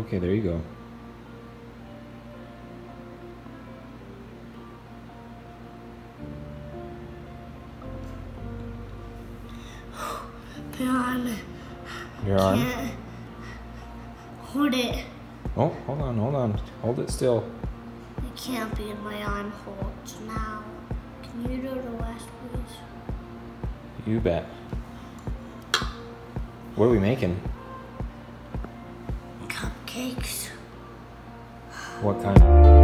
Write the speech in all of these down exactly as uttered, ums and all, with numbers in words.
Okay, there you go. Put on. Your arm? Can't hold it. Oh, hold on, hold on. Hold it still. It can't be in my arm holds now. Can you do the rest, please? You bet. What are we making? Cupcakes. What kind?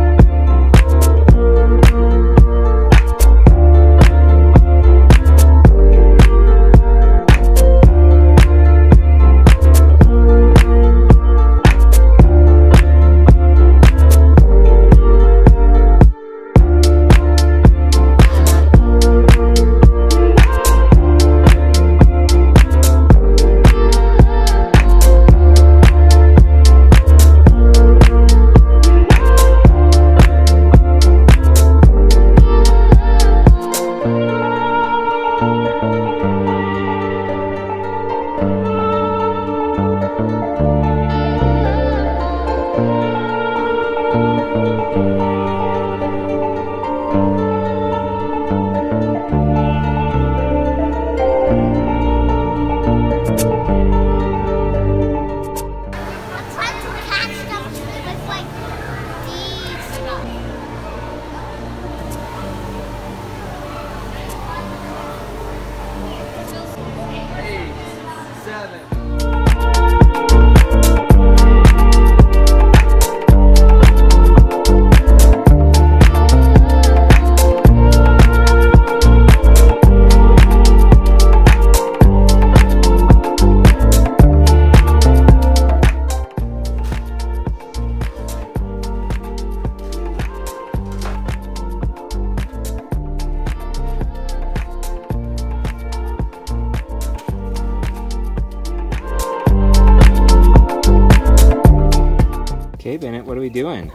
Okay, Bennett, what are we doing?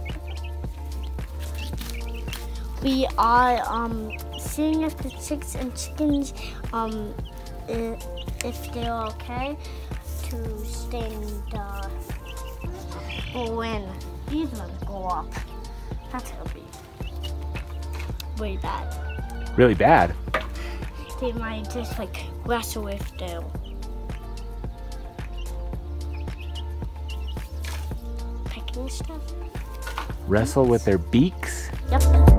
We are um seeing if the chicks and chickens um if, if they're okay to stay in the when these ones go up. That's gonna be really bad. Really bad? They might just like wrestle if they're picking stuff. Wrestle with their beaks? Yep.